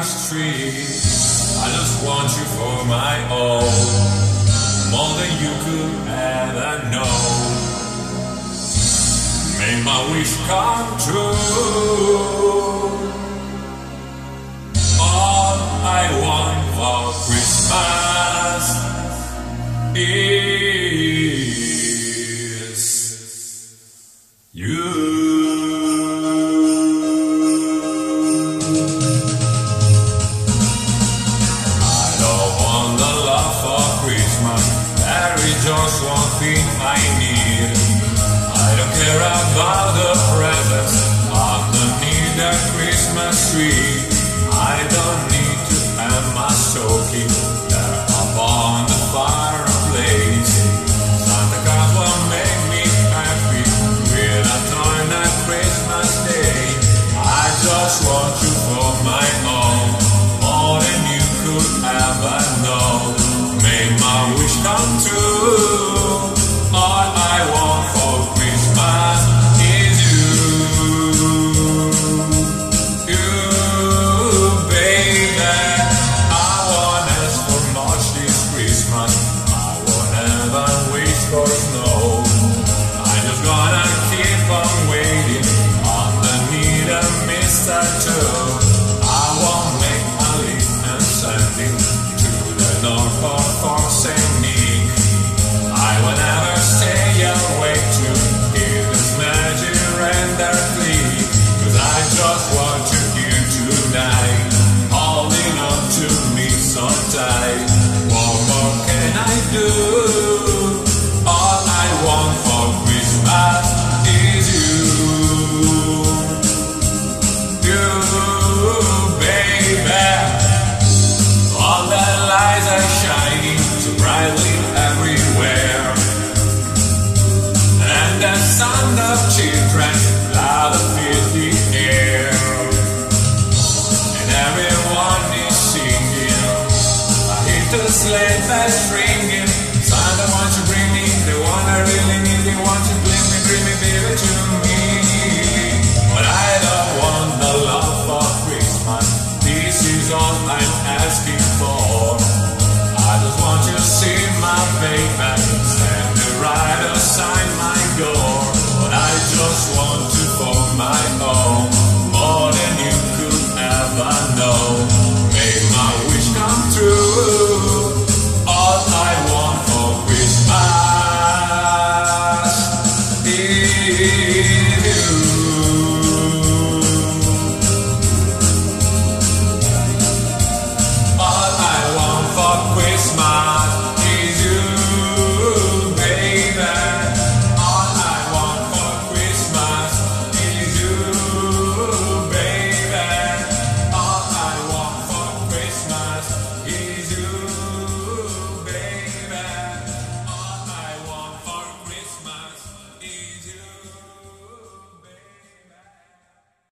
Christmas tree. I just want you for my own, more than you could ever know. Make my wish come true. All I want for Christmas is you. There is just one thing I need. I don't care about the presents underneath the Christmas tree. I don't need to hang my soul